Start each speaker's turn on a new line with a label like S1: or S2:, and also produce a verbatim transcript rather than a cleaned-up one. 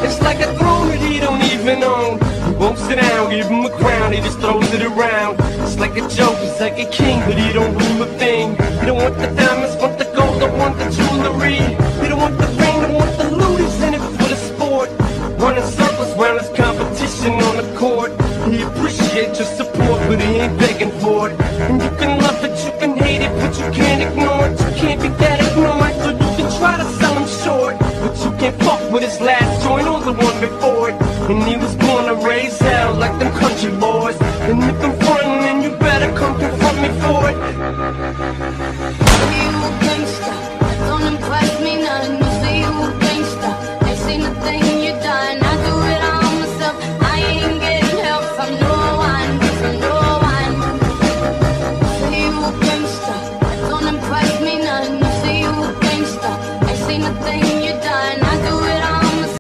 S1: It's like a throne that he don't even own. He won't sit down, give him a crown, he just throws it around. It's like a joke, he's like a king, but he don't rule a thing. He don't want the diamonds, want the gold, don't want the jewelry. He don't want the fame, don't want the loot, he's in it for the sport. Running circles round his competition on the court. He appreciates your support, but he ain't begging for it. And you can love it, you can hate it, but you can't ignore it. You can't be that ignored, so you can try to sell him short, but you can't fuck with his last joint or the one before it. And he was born to raise hell like the